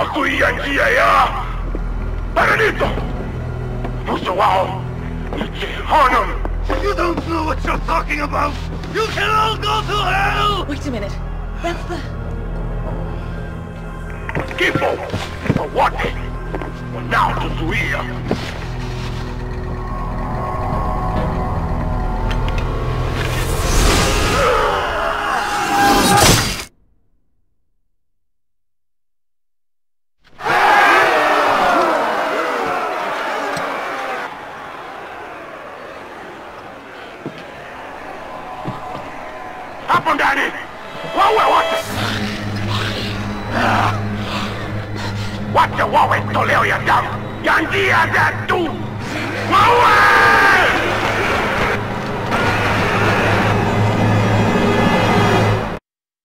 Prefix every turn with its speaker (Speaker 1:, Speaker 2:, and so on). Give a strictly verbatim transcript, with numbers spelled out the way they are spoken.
Speaker 1: Hasuian njia ya Paradito! Uso wao ni Jehanamu! You don't know what you're talking about! You can all go to hell!
Speaker 2: Wait a minute. That's the...
Speaker 1: Kifo! For what? Wanaotuzuia! Hapo ndani! Wawe wote! Wacha wawe toleo ya damu ya njia zetu! Wawe!